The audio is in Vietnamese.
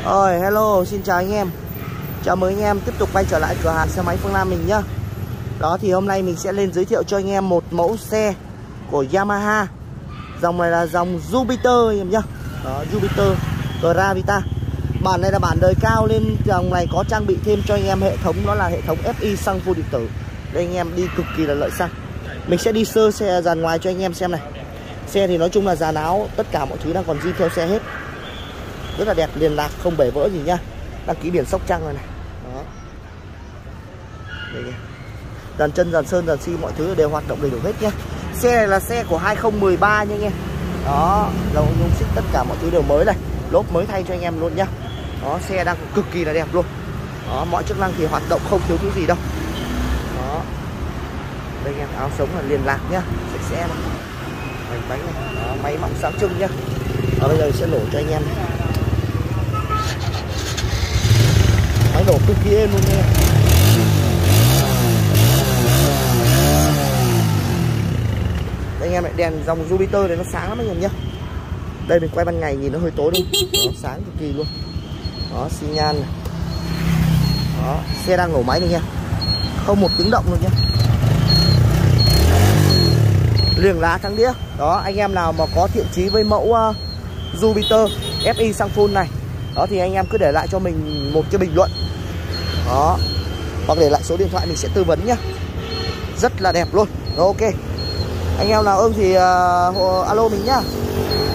Rồi, hello, xin chào anh em. Chào mừng anh em tiếp tục quay trở lại cửa hàng xe máy Phương Nam mình nhá. Đó thì hôm nay mình sẽ lên giới thiệu cho anh em một mẫu xe của Yamaha. Dòng này là dòng Jupiter anh em nhá. Đó, Jupiter Gravita. Bản này là bản đời cao, lên dòng này có trang bị thêm cho anh em hệ thống, đó là hệ thống FI xăng phun điện tử. Đây anh em đi cực kỳ là lợi xăng. Mình sẽ đi sơ xe dàn ngoài cho anh em xem này. Xe thì nói chung là dàn áo, tất cả mọi thứ đang còn zin theo xe hết. Rất là đẹp, liền lạc, không bể vỡ gì nhá. Đăng ký biển Sóc Trăng rồi này. Đó. Đây kìa. Dàn chân, dàn sơn, dàn xi mọi thứ đều hoạt động đầy đủ hết nhá. Xe này là xe của 2013 nha anh em. Đó, dầu nhung xích tất cả mọi thứ đều mới này. Lốp mới thay cho anh em luôn nhá. Đó, xe đang cực kỳ là đẹp luôn. Đó, mọi chức năng thì hoạt động không thiếu thứ gì đâu. Đó. Đây anh em, áo sống là liền lạc nhá, sạch sẽ này. Bánh bánh này. Đó, máy móc sáng trưng nhá. Đó, bây giờ sẽ nổ cho anh em. Máy nổ cực kỳ êm luôn nha. Đây anh em, lại đèn dòng Jupiter này nó sáng lắm anh em nhá. Đây mình quay ban ngày nhìn nó hơi tối đúng không? Nó sáng cực kỳ luôn. Đó, xi nhan này. Đó, xe đang nổ máy này nha. Không một tiếng động luôn nhá. Liền lá thắng đĩa. Đó, anh em nào mà có thiện chí với mẫu Jupiter FI xăng full này, đó thì anh em cứ để lại cho mình một cái bình luận. Đó, hoặc để lại số điện thoại mình sẽ tư vấn nhá. Rất là đẹp luôn. Rồi, ok. Anh em nào ưng thì alo mình nhá.